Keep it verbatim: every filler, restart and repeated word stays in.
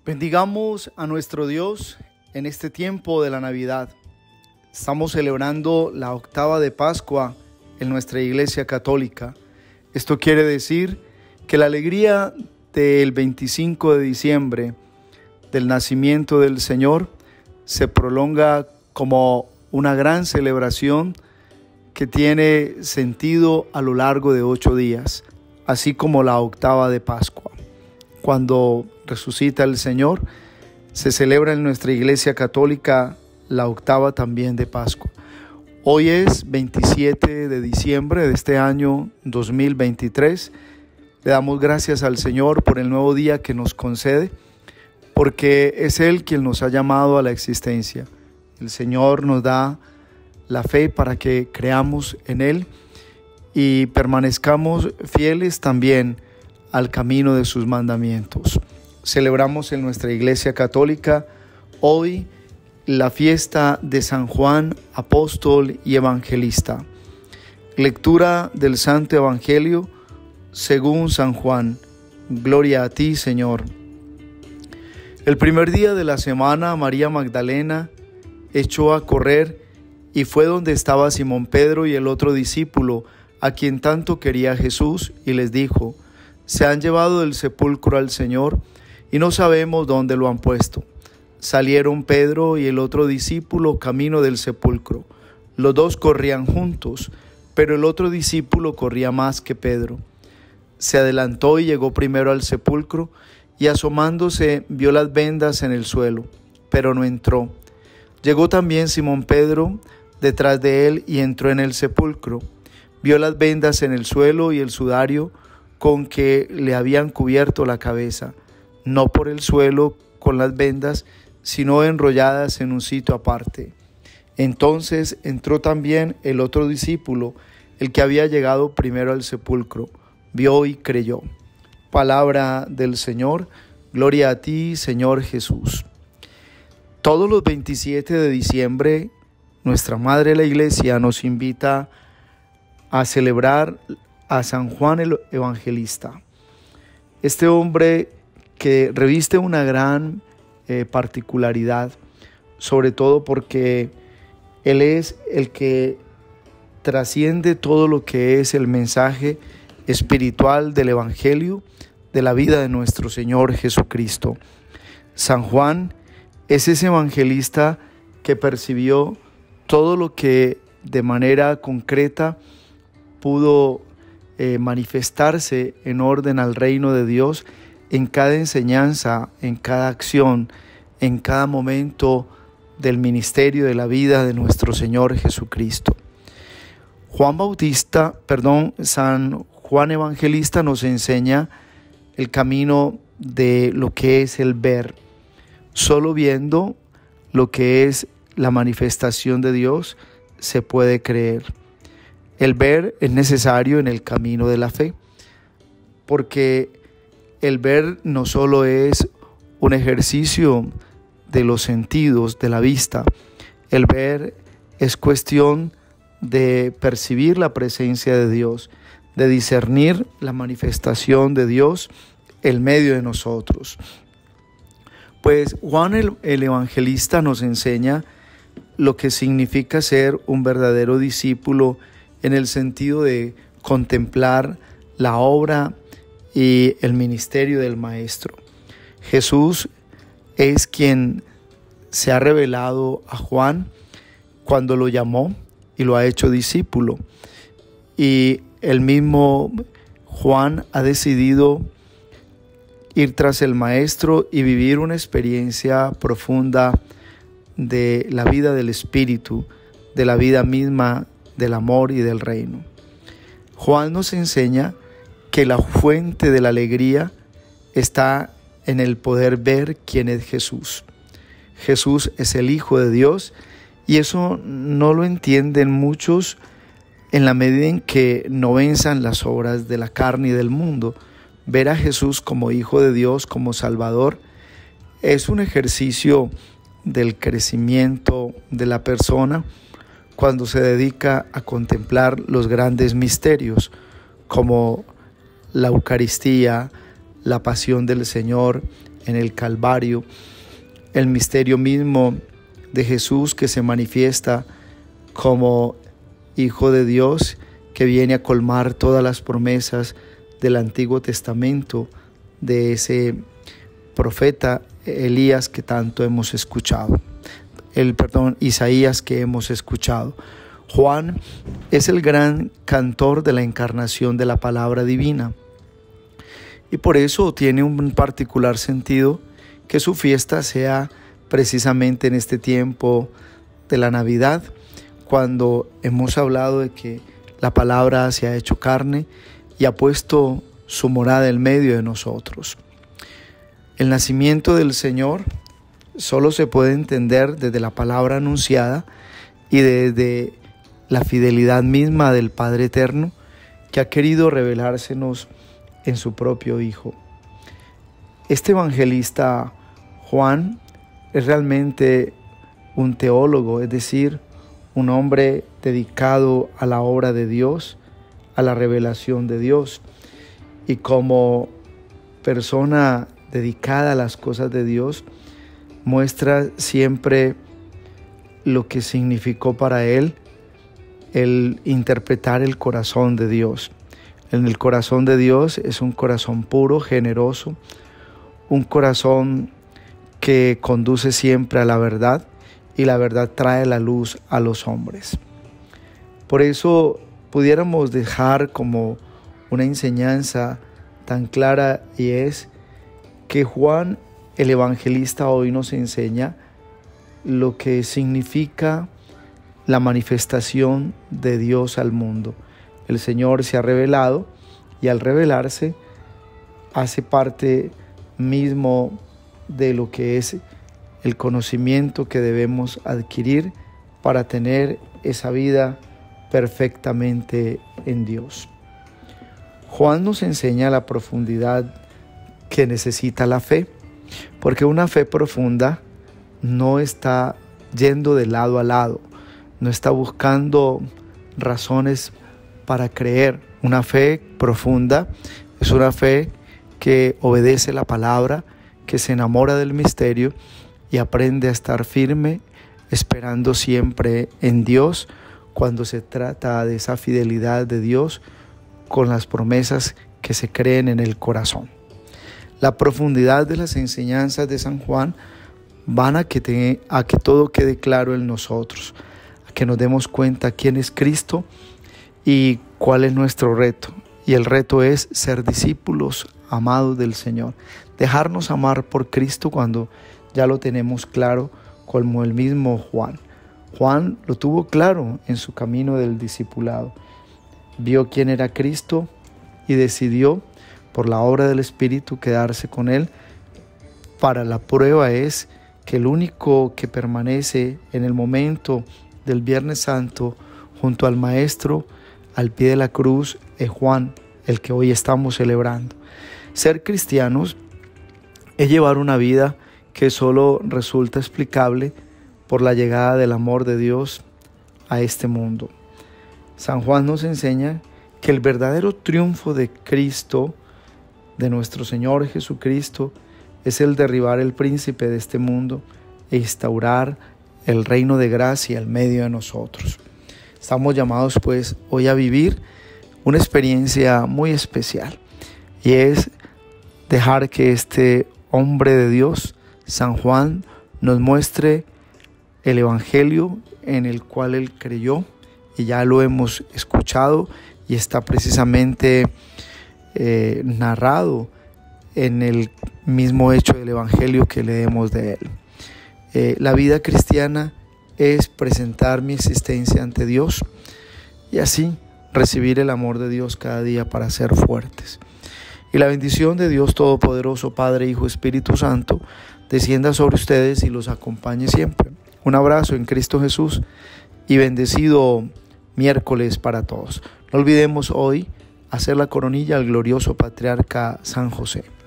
Bendigamos a nuestro Dios en este tiempo de la Navidad. Estamos celebrando la octava de Pascua en nuestra Iglesia Católica. Esto quiere decir que la alegría del veinticinco de diciembre, del nacimiento del Señor, se prolonga como una gran celebración que tiene sentido a lo largo de ocho días, así como la octava de Pascua. Cuando resucita el Señor, se celebra en nuestra Iglesia Católica la octava también de Pascua. Hoy es veintisiete de diciembre de este año dos mil veintitrés. Le damos gracias al Señor por el nuevo día que nos concede, porque es Él quien nos ha llamado a la existencia. El Señor nos da la fe para que creamos en Él y permanezcamos fieles también al camino de sus mandamientos. Celebramos en nuestra Iglesia Católica hoy la fiesta de San Juan, apóstol y evangelista. Lectura del Santo Evangelio según San Juan. Gloria a ti, Señor. El primer día de la semana, María Magdalena echó a correr y fue donde estaba Simón Pedro y el otro discípulo, a quien tanto quería Jesús, y les dijo: se han llevado del sepulcro al Señor y no sabemos dónde lo han puesto. Salieron Pedro y el otro discípulo camino del sepulcro. Los dos corrían juntos, pero el otro discípulo corría más que Pedro. Se adelantó y llegó primero al sepulcro, y asomándose vio las vendas en el suelo, pero no entró. Llegó también Simón Pedro detrás de él y entró en el sepulcro. Vio las vendas en el suelo y el sudario con que le habían cubierto la cabeza, no por el suelo con las vendas, sino enrolladas en un sitio aparte. Entonces entró también el otro discípulo, el que había llegado primero al sepulcro, vio y creyó. Palabra del Señor, gloria a ti, Señor Jesús. Todos los veintisiete de diciembre, nuestra Madre la Iglesia nos invita a celebrar a San Juan el Evangelista. Este hombre que reviste una gran eh, particularidad, sobre todo porque él es el que trasciende todo lo que es el mensaje espiritual del Evangelio de la vida de nuestro Señor Jesucristo. San Juan es ese evangelista que percibió todo lo que de manera concreta pudo eh, manifestarse en orden al reino de Dios en cada enseñanza, en cada acción, en cada momento del ministerio de la vida de nuestro Señor Jesucristo. Juan Bautista, perdón, San Juan Evangelista nos enseña el camino de lo que es el ver. Solo viendo lo que es la manifestación de Dios se puede creer. El ver es necesario en el camino de la fe, porque el ver no solo es un ejercicio de los sentidos, de la vista. El ver es cuestión de percibir la presencia de Dios, de discernir la manifestación de Dios en medio de nosotros. Pues Juan el, el Evangelista nos enseña lo que significa ser un verdadero discípulo en el sentido de contemplar la obra y el ministerio del Maestro. Jesús es quien se ha revelado a Juan cuando lo llamó y lo ha hecho discípulo. Y el mismo Juan ha decidido ir tras el Maestro y vivir una experiencia profunda de la vida del Espíritu, de la vida misma del amor y del reino. Juan nos enseña que la fuente de la alegría está en el poder ver quién es Jesús. Jesús es el Hijo de Dios, y eso no lo entienden muchos en la medida en que no venzan las obras de la carne y del mundo. Ver a Jesús como Hijo de Dios, como Salvador, es un ejercicio del crecimiento de la persona cuando se dedica a contemplar los grandes misterios como la Eucaristía, la pasión del Señor, en el Calvario, el misterio mismo de Jesús que se manifiesta como Hijo de Dios, que viene a colmar todas las promesas del Antiguo Testamento, de ese profeta Elías que tanto hemos escuchado, el perdón, Isaías que hemos escuchado. Juan es el gran cantor de la encarnación de la palabra divina, y por eso tiene un particular sentido que su fiesta sea precisamente en este tiempo de la Navidad, cuando hemos hablado de que la palabra se ha hecho carne y ha puesto su morada en medio de nosotros. El nacimiento del Señor solo se puede entender desde la palabra anunciada y desde la fidelidad misma del Padre Eterno, que ha querido revelársenos en su propio Hijo. Este evangelista Juan es realmente un teólogo, es decir, un hombre dedicado a la obra de Dios, a la revelación de Dios, y como persona dedicada a las cosas de Dios, muestra siempre lo que significó para él el interpretar el corazón de Dios. En el corazón de Dios es un corazón puro, generoso, un corazón que conduce siempre a la verdad, y la verdad trae la luz a los hombres. Por eso pudiéramos dejar como una enseñanza tan clara, y es que Juan el evangelista hoy nos enseña lo que significa la manifestación de Dios al mundo. El Señor se ha revelado, y al revelarse hace parte mismo de lo que es el conocimiento que debemos adquirir para tener esa vida perfectamente en Dios. Juan nos enseña la profundidad que necesita la fe, porque una fe profunda no está yendo de lado a lado, no está buscando razones para creer. Una fe profunda es una fe que obedece la palabra, que se enamora del misterio y aprende a estar firme, esperando siempre en Dios cuando se trata de esa fidelidad de Dios con las promesas que se creen en el corazón. La profundidad de las enseñanzas de San Juan van a que, te, a que todo quede claro en nosotros, a que nos demos cuenta quién es Cristo y cuál es nuestro reto. Y el reto es ser discípulos amados del Señor, dejarnos amar por Cristo cuando ya lo tenemos claro, como el mismo Juan. Juan lo tuvo claro en su camino del discipulado. Vio quién era Cristo y decidió, por la obra del Espíritu, quedarse con él. Para la prueba es que el único que permanece en el momento del Viernes Santo junto al Maestro al pie de la cruz es Juan, el que hoy estamos celebrando. Ser cristianos es llevar una vida que solo resulta explicable por la llegada del amor de Dios a este mundo. San Juan nos enseña que el verdadero triunfo de Cristo, de nuestro Señor Jesucristo, es el derribar el príncipe de este mundo e instaurar el reino de gracia al medio de nosotros. Estamos llamados pues hoy a vivir una experiencia muy especial, y es dejar que este hombre de Dios, San Juan, nos muestre el evangelio en el cual él creyó, y ya lo hemos escuchado y está precisamente eh, narrado en el mismo hecho del evangelio que leemos de él. Eh, la vida cristiana es presentar mi existencia ante Dios y así recibir el amor de Dios cada día para ser fuertes. Y la bendición de Dios Todopoderoso, Padre, Hijo, Espíritu Santo, descienda sobre ustedes y los acompañe siempre. Un abrazo en Cristo Jesús y bendecido miércoles para todos. No olvidemos hoy hacer la coronilla al glorioso patriarca San José.